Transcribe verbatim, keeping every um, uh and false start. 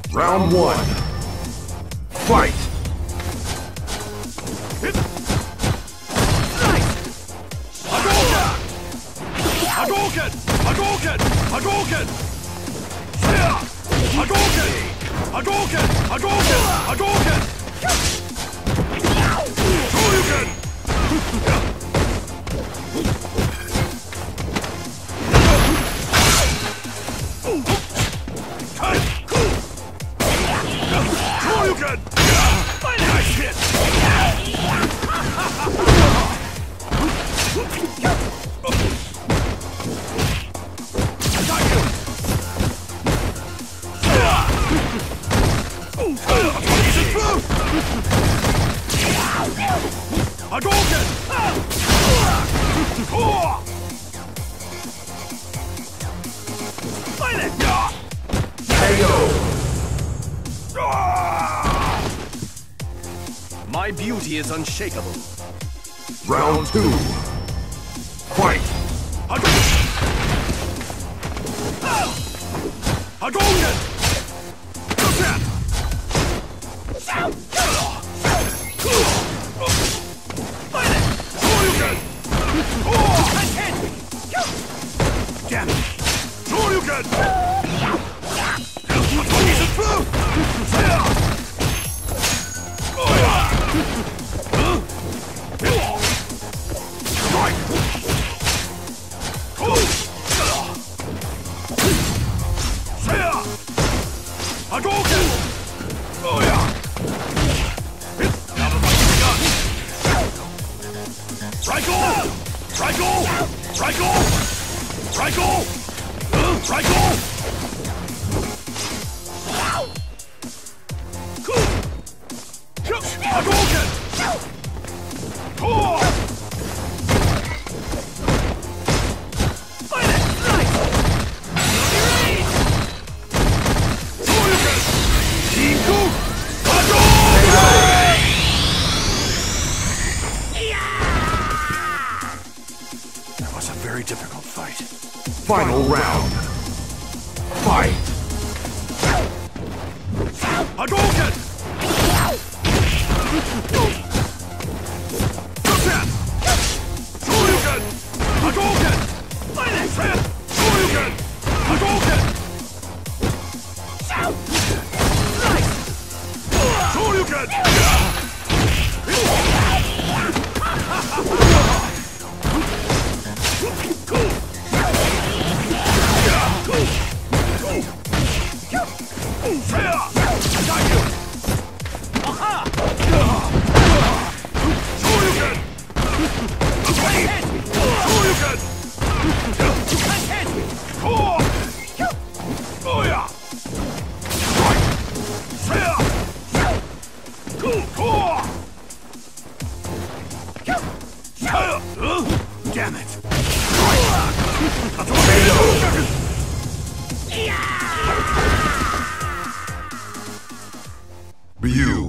Round one. Fight! Hadouken! Hadouken! Hadouken! Hadouken! Hadouken! Hadouken! Hadouken! Shoryuken! Shoryuken! Nice hit! Hadouken! Fight it! K O! My beauty is unshakable. Round two. Fight! Hadouken! Damn it! Shoryuken! Hadouken! Oh yeah! Trico! Trico! Trico! Trico! Trico! Hadouken! That was a very difficult fight. Final round. Fight! Hadouken! Shoryuken! Hadouken! Shoryuken! Hadouken! Shoryuken! Damn it! Ryu.